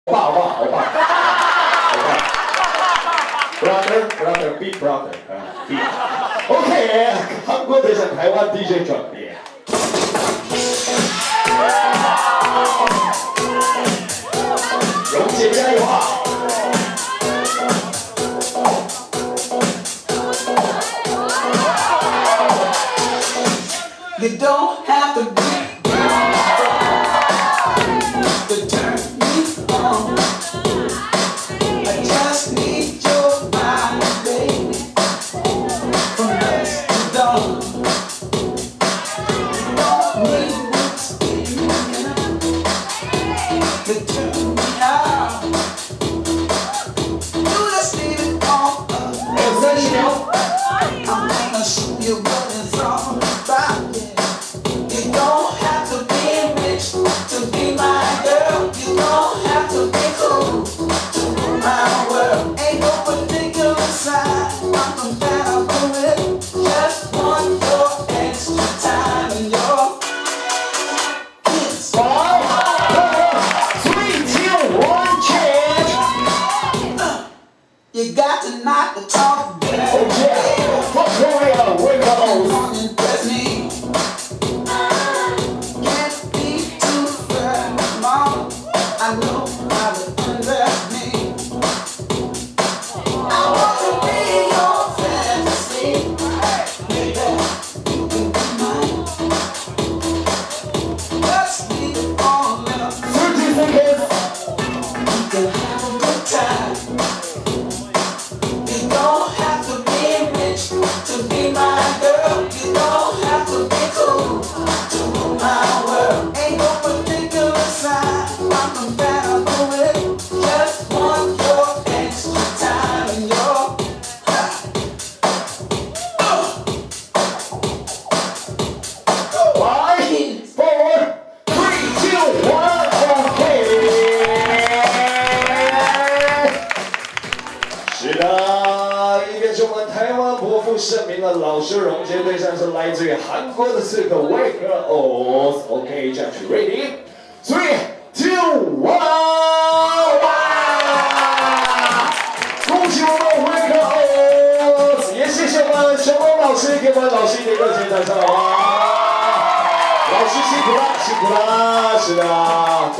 好吧，brother big brother 啊 ，OK， 韩国对上台湾 DJ 转变。蓉姐加油啊！ You don't have to be to turn me on. I just need your body, baby, from dusk to dawn. You don't need what's in to turn me out. You just leave it all up. I'm gonna show you what it's all about. You don't have to be rich to be my girl. You don't have to be cool to rule my world. Ain't no particular side I'm compatible with. Just want your extra time and your kiss. 5, 4, 3, 2, 1, change. You got to knock the talk down. Oh yeah, from Korea, wake up. Come on, impress me. Can't be too firm, mama. I know how to undress me. I want to be your fantasy. Baby, you can be mine. Let's leave it all up. 30 seconds. We can have a good time. You don't have to be rich to be my girl. You don't have to be cool to rule my world. Ain't no particular side I'm compatible with. Just want your extra time and your 5, 4, 3, 2, 1, OK。是的，一边是我们台湾国父盛名的老师荣杰，对象是来自于韩国的刺客 Wake Up。OK， 这样去 Ready，3, 2, 1， 哇！恭喜我们 Wake Up， 也谢谢我们小龙老师，给我们老师一点热情掌声，好吗？老师辛苦了，辛苦了，是的。